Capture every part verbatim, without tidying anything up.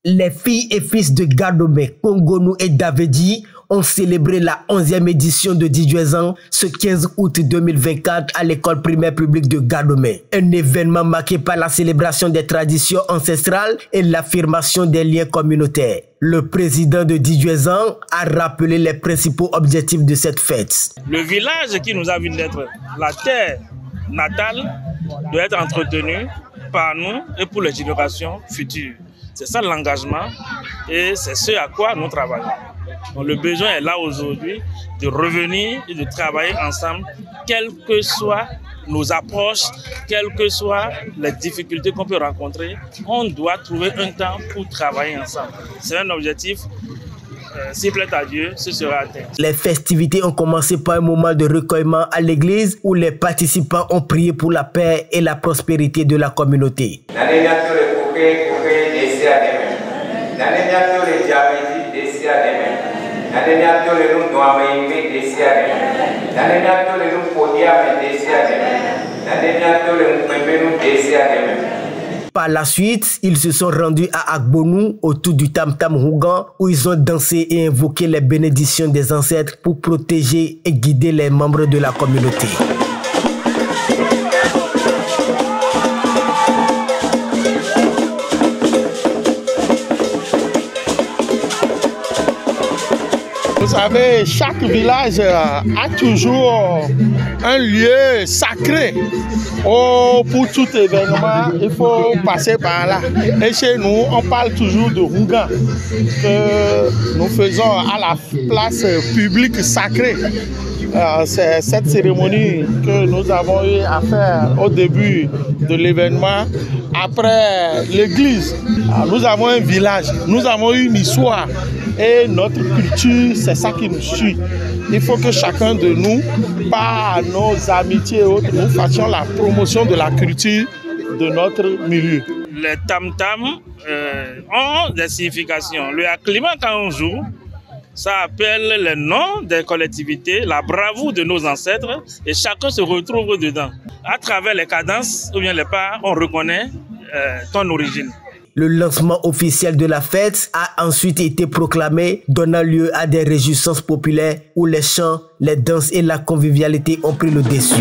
Les filles et fils de Gadomé, Kongonou et Davedi ont célébré la onzième édition de Didjouezan ce quinze août deux mille vingt-quatre à l'école primaire publique de Gadomé. Un événement marqué par la célébration des traditions ancestrales et l'affirmation des liens communautaires. Le président de Didjouezan a rappelé les principaux objectifs de cette fête. Le village qui nous a vu naître, la terre natale, doit être entretenu par nous et pour les générations futures. C'est ça l'engagement et c'est ce à quoi nous travaillons. Donc le besoin est là aujourd'hui de revenir et de travailler ensemble, quelles que soient nos approches, quelles que soient les difficultés qu'on peut rencontrer. On doit trouver un temps pour travailler ensemble. C'est un objectif. Euh, S'il plaît à Dieu, ce sera atteint. Les festivités ont commencé par un moment de recueillement à l'église où les participants ont prié pour la paix et la prospérité de la communauté. Par la suite, ils se sont rendus à Agbonou autour du Tam Tam Rougan où ils ont dansé et invoqué les bénédictions des ancêtres pour protéger et guider les membres de la communauté. Vous savez, chaque village a toujours un lieu sacré. Oh, pour tout événement, il faut passer par là. Et chez nous, on parle toujours de Rougan, que nous faisons à la place publique sacrée. C'est cette cérémonie que nous avons eu à faire au début de l'événement. Après l'église, nous avons un village, nous avons une histoire et notre culture, c'est ça qui nous suit. Il faut que chacun de nous, par nos amitiés et autres, nous fassions la promotion de la culture de notre milieu. Les tam-tam euh, ont des significations. Le acclimat, quand on joue, ça appelle les noms des collectivités, la bravoure de nos ancêtres et chacun se retrouve dedans. À travers les cadences ou bien les pas, on reconnaît euh, ton origine. Le lancement officiel de la fête a ensuite été proclamé, donnant lieu à des réjouissances populaires où les chants, les danses et la convivialité ont pris le dessus.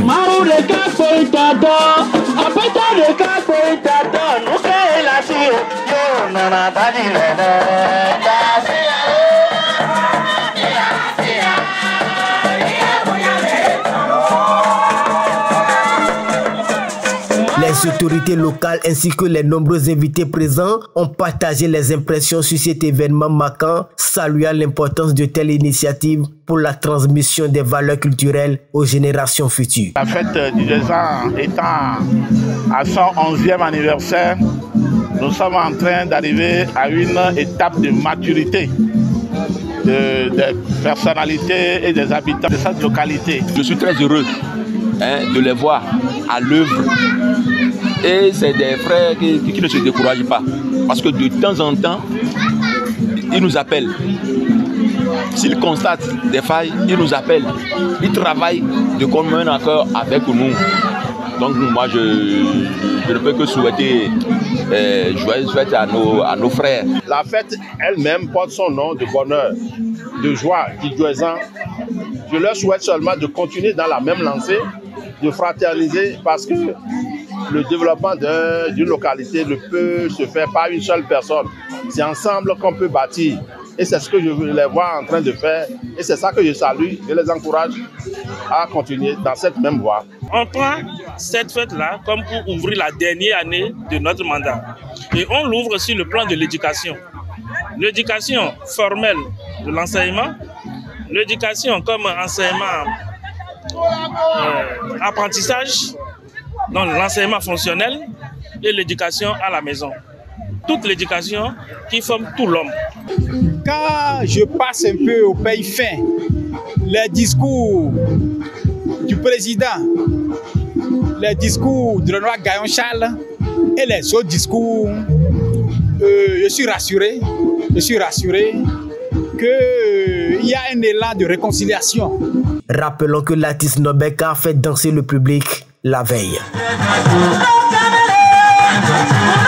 Les autorités locales ainsi que les nombreux invités présents ont partagé les impressions sur cet événement marquant, saluant l'importance de telles initiatives pour la transmission des valeurs culturelles aux générations futures. La fête du Didjouezan étant à son onzième anniversaire, nous sommes en train d'arriver à une étape de maturité de, des personnalités et des habitants de cette localité. Je suis très heureux hein, de les voir à l'œuvre. Et c'est des frères qui, qui ne se découragent pas. Parce que de temps en temps, ils nous appellent. S'ils constatent des failles, ils nous appellent. Ils travaillent de commun accord avec nous. Donc moi, je, je ne peux que souhaiter euh, joyeuses fêtes à nos, à nos frères. La fête elle-même porte son nom de bonheur, de joie, Didjouezan. Je leur souhaite seulement de continuer dans la même lancée, de fraterniser parce que le développement d'une localité ne peut se faire par une seule personne. C'est ensemble qu'on peut bâtir. Et c'est ce que je les vois en train de faire. Et c'est ça que je salue et les encourage à continuer dans cette même voie. On prend cette fête-là comme pour ouvrir la dernière année de notre mandat. Et on l'ouvre sur le plan de l'éducation. L'éducation formelle de l'enseignement, l'éducation comme enseignement, euh, apprentissage, donc l'enseignement fonctionnel et l'éducation à la maison. Toute l'éducation qui forme tout l'homme. Quand je passe un peu au pays fin, les discours du président, les discours de Renoir Gaillon Charles et les autres discours, euh, je suis rassuré, je suis rassuré qu'il y a un élan de réconciliation. Rappelons que l'artiste Nobeka a fait danser le public la veille.